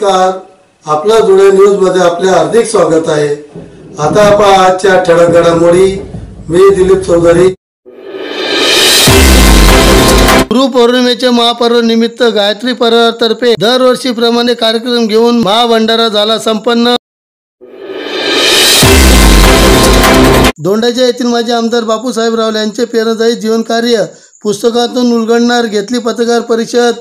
नमस्कार, आपला धुळे न्यूज मध्ये आपले हार्दिक स्वागत आहे। आता आपण आजच्या ठळक घडामोडी। मी दिलीप चौधरी। गुरुपौर्णिमेच्या महापर्व निमित्त गायत्री परिवारातर्फे दरवर्षीप्रमाणे कार्यक्रम घेऊन महाभंडारा झाला संपन्न। दोंडाच्या येथील माजी आमदार बापूसाहेब रावले यांचे प्रेरणादायी जीवनकार्य पुस्तकातून उलगडणार घेतली पत्रकार परिषद।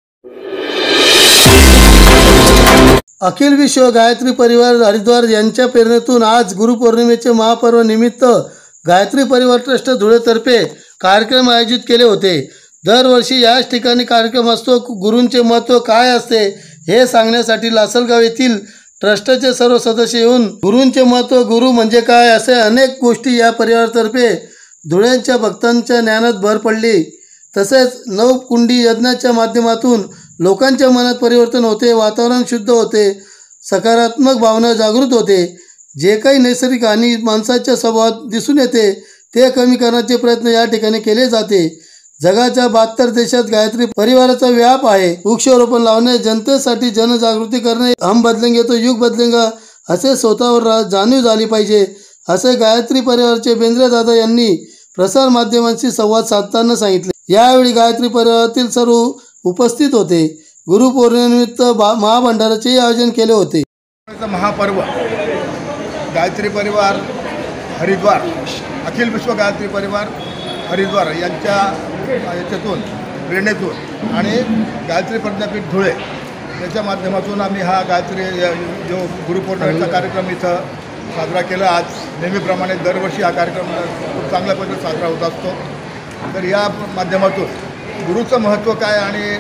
अखिल विश्व गायत्री परिवार हरिद्वार यांच्या प्रेरणेतून आज गुरुपौर्णिमेचे महापर्व निमित्त गायत्री परिवार ट्रस्ट धुळेतर्फे कार्यक्रम आयोजित केले होते। दरवर्षी याच ठिकाणी कार्यक्रम असतो। गुरूंचे महत्त्व काय असते हे सांगण्यासाठी लासलगाव येथील ट्रस्टचे सर्व सदस्य येऊन गुरूंचे महत्त्व, गुरु म्हणजे काय असे अनेक गोष्टी या परिवारातर्फे धुळ्यांच्या भक्तांच्या ज्ञानात भर पडली। तसेच नवकुंडी यज्ञाच्या माध्यमातून लोकांच्या मनात परिवर्तन होते, वातावरण शुद्ध होते, सकारात्मक भावना जागृत होते। जे काही नैसर्गिक आणि माणसाच्या स्वभावात दिसून येते ते कमी करण्याचे प्रयत्न या ठिकाणी केले जाते। जगाच्या 72 देशात गायत्री परिवाराचा व्याप आहे। वृक्षारोपण लावणे, जनतेसाठी जनजागृती करणे, हम बदलेंगे तो युग बदलेगा असे स्वतःवर जाणीव झाली पाहिजे असे गायत्री परिवाराचे बेंद्रे दादा यांनी प्रसार माध्यमांशी संवाद साधताना सांगितले। यावेळी गायत्री परिवारातील सर्व उपस्थित होते। गुरुपौर्णिमेनिमित्त महाभंडाराचे आयोजन केले होते। महापर्व गायत्री परिवार हरिद्वार, अखिल विश्व गायत्री परिवार हरिद्वार यांच्या याच्यातून प्रेरणेतून आणि गायत्री प्रज्ञापीठ धुळे याच्या माध्यमातून आम्ही हा गायत्री जो गुरुपौर्णिमेचा कार्यक्रम इथं साजरा केला। आज नेहमीप्रमाणे दरवर्षी हा कार्यक्रम खूप चांगल्या पद्धतीने साजरा होत असतो। तर या माध्यमातून गुरुचं महत्त्व काय आणि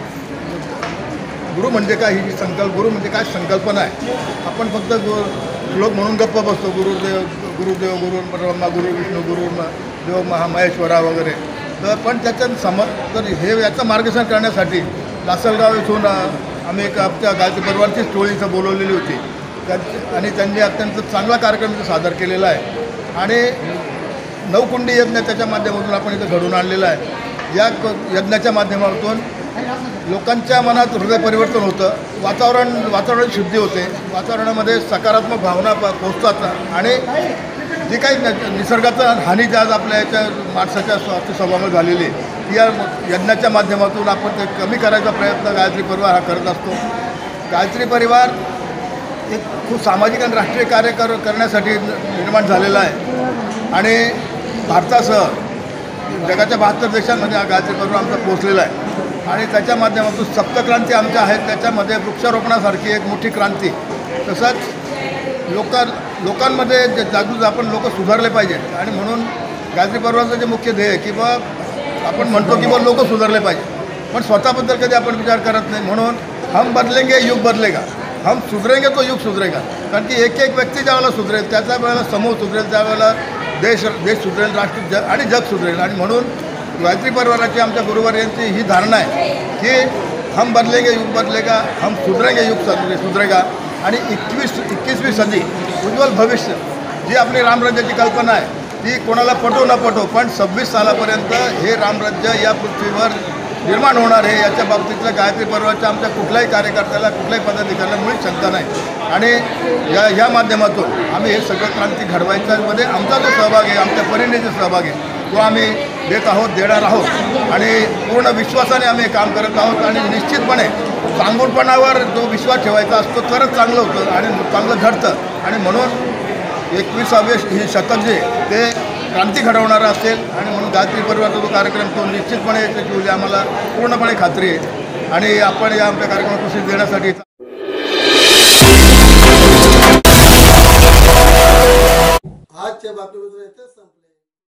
गुरु म्हणजे काय, ही गुरु म्हणजे काय संकल्पना आहे। आपण फक्त श्लोक म्हणून गप्प बसतो, गुरुदेव गुरुदेव गुरु ब्रह्मा गुरु विष्णू गुरु देव महामहेश्वरा वगैरे। तर पण त्याच्यात तर हे याचं मार्गदर्शन करण्यासाठी लासलगाव इथून आम्ही एक आमच्या गायत्री परिवारचीच टोळी इथं बोलवलेली होती आणि त्यांनी अत्यंत चांगला कार्यक्रम इथं सादर केलेला आहे। आणि नवकुंडी यज्ञ त्याच्या माध्यमातून आपण इथं घडून आणलेला आहे। या यज्ञाच्या माध्यमातून लोकांच्या मनात हृदय परिवर्तन होतं, वातावरण शुद्धी होते, वातावरणामध्ये सकारात्मक भावना पोचतात आणि जी काही निसर्गाचा हानी जी आज आपल्या याच्या माणसाच्या स्वभावामध्ये झालेली ती या यज्ञाच्या माध्यमातून आपण ते कमी करायचा प्रयत्न गायत्री परिवार हा करत असतो। गायत्री परिवार एक खूप सामाजिक आणि राष्ट्रीय कार्य करण्यासाठी निर्माण झालेला आहे आणि भारतासह जगाच्या 72 देशांमध्ये हा गायत्री परिवार आमचा पोचलेला आहे। आणि त्याच्या माध्यमातून सप्तक्रांती आमच्या आहेत, त्याच्यामध्ये वृक्षारोपणासारखी एक मोठी क्रांती। तसंच लोकांमध्ये जे जागृत आपण लोक सुधारले पाहिजेत आणि म्हणून गायत्री परिवाराचं जे मुख्य ध्येय की बा आपण म्हणतो की बा लोक सुधारले पाहिजे, पण स्वतःबद्दल कधी आपण विचार करत नाही। म्हणून हम बदलेंगे युग बदलेगा, हम सुधरेंगे तो युग सुधरेगा। कारण की एक एक व्यक्ती ज्यावेळेला सुधरेल त्याच्या वेळेला समूह सुधरेल, त्यावेळेला देश सुधरेल, राष्ट्र आणि जग सुधरेल। आणि म्हणून गायत्री परिवाराची आमच्या गुरुवार यांची ही धारणा आहे की हम बदलेंगे युग बदलेगा, हम सुधरेंगे युग सुधरेगा। आणि 21वी सदी उज्ज्वल भविष्य जी आपली रामराज्याची कल्पना आहे ती कोणाला पटो न पटो पण 26 सालापर्यंत हे रामराज्य या पृथ्वीवर निर्माण होणार आहे याच्या बाबतीतल्या गायत्री परिवाराच्या आमच्या कुठल्याही कार्यकर्त्याला, कुठल्याही पदाधिकाऱ्याला मुळीच शंका नाही। आणि या माध्यमातून आम्ही हे सगळं क्रांती घडवायच्यामध्ये आमचा जो सहभाग आहे, आमच्या परीने जो सहभाग आहे तो आम्ही देत आहोत, देणार आहोत आणि पूर्ण विश्वासाने आम्ही काम करत आहोत। आणि निश्चितपणे चांगुलपणावर जो विश्वास ठेवायचा असतो तरच चांगलं होतं आणि चांगलं घडतं। आणि म्हणून 21वे हे शतक जे ते क्रांती घडवणारं असेल आणि म्हणून गायत्री परिवाराचा जो कार्यक्रम तो निश्चितपणे यशस्वी आम्हाला पूर्णपणे खात्री आहे। आणि आपण या आमच्या कार्यक्रमात प्रसिद्ध देण्यासाठी आजच्या बातमीपत्र